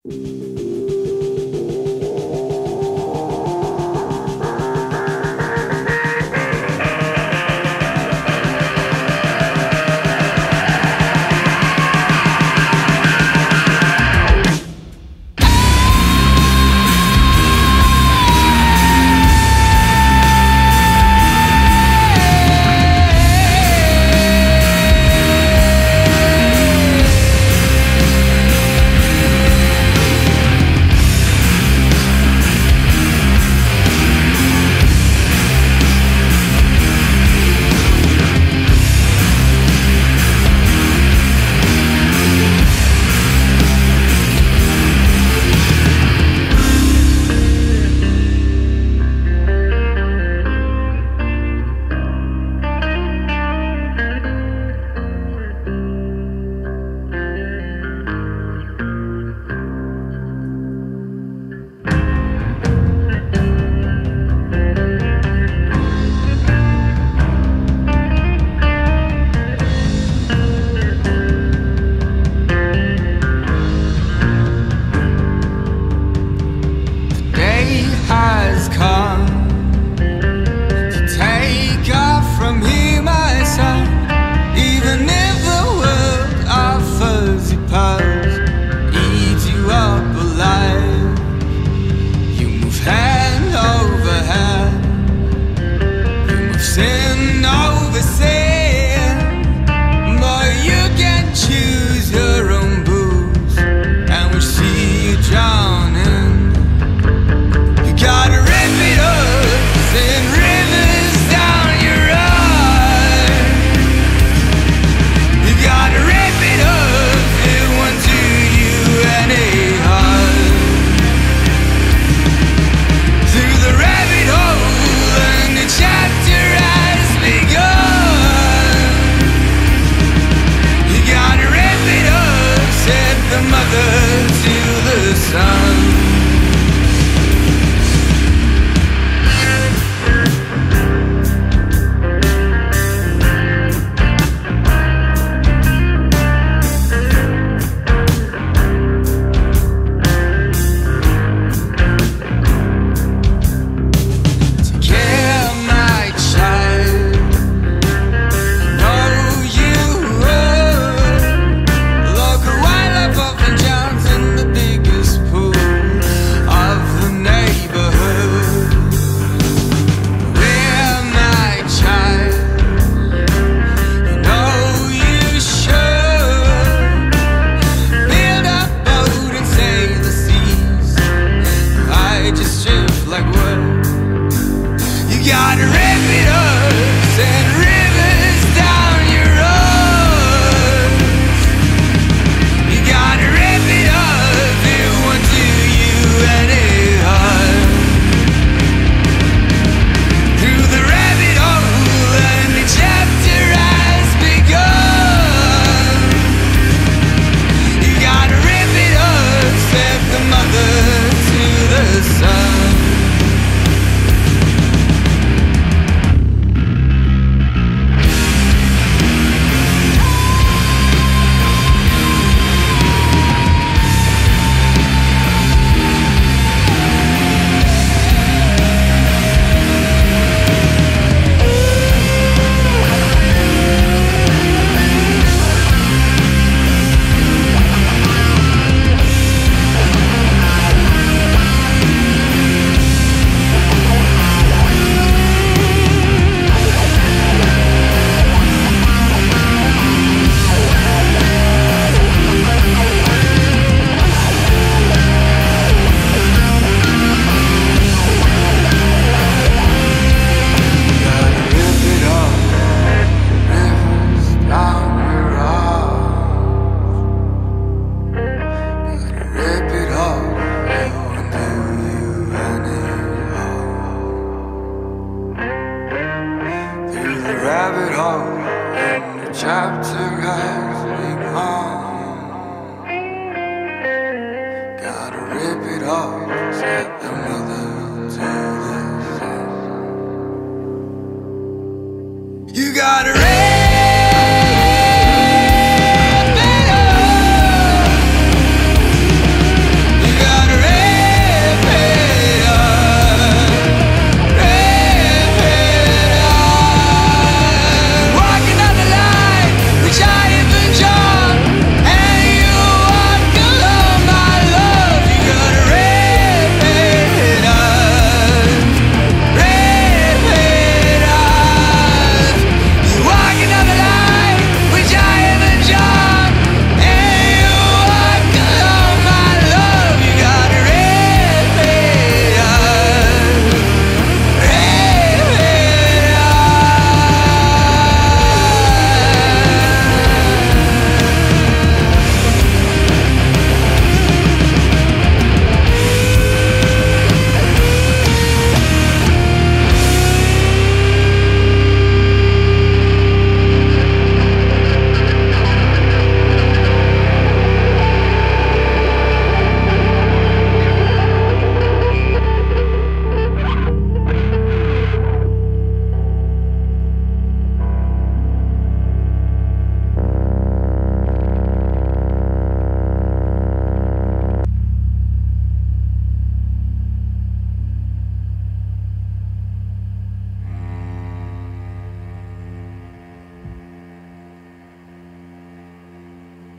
Has come to take off from here, my son. Even if the world offers you pause, eats you up alive, you move hand over hand, you move sin over sin, but you can choose your own booze, and we see you drowning. Gotta rip it up, send rivers down your eyes. You gotta rip it up, it won't do you any harm. Through the rabbit hole and the chapter has begun. You gotta rip it up, said the mother to the son. Gotta rip it up, send rivers down your eyes. You gotta rip it up, it won't do you any harm. Through the rabbit hole and the chapter has begun. You gotta rip it up, said the mother to the son. Rabbit hole and the chapter has begun. Gotta rip it off, said the mother to the son. You gotta rip